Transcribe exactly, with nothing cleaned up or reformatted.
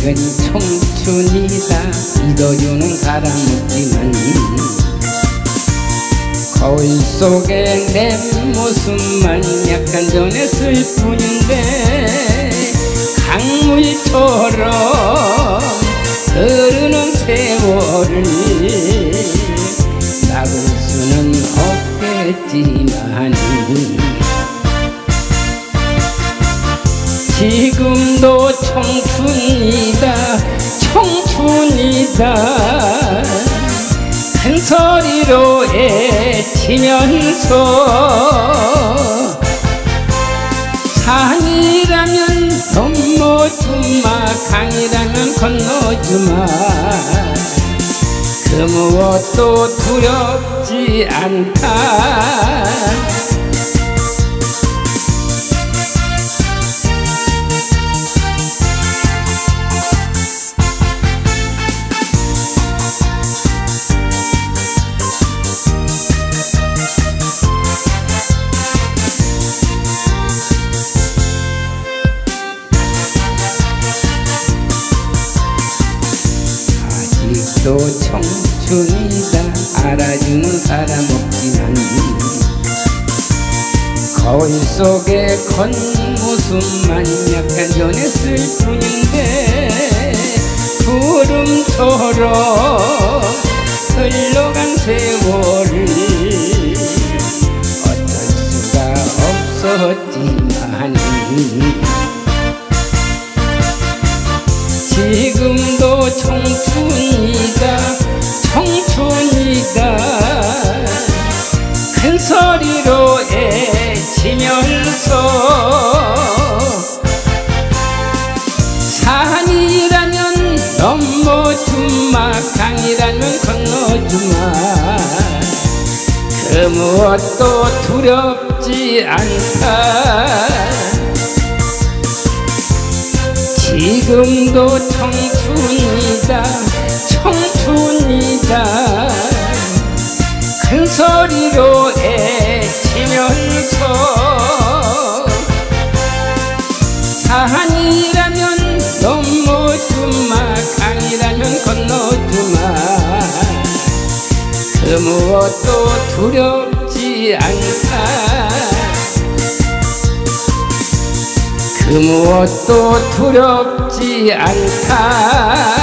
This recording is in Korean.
아직은 청춘이다 믿어주는 사람 없지만 거울 속에 내 모습만 약간 변했을 뿐인데 강물처럼 흐르는 세월을 막을 수는 없겠지만 지금도 청춘이다 청춘이다 큰 소리로 외치면서 산이라면 넘어주마 강이라면 건너주마 그 무엇도 두렵지 않다 또 청춘이다 알아주는 사람 없지만 거울 속에 겉모습만 약간 변했을 뿐인데 구름처럼 흘러간 세월을 어쩔 수가 없었지만 지금도 청춘이다 청춘이다 큰 소리로 외치면서 산이라면 넘어주마 강이라면 건너주마 그 무엇도 두렵지 않다 지금도 청춘이다 청춘이다 큰 소리로 외치면서 산이라면 넘어주마 강이라면 건너주마 그 무엇도 두렵지 않다 그 무엇도 두렵지 않다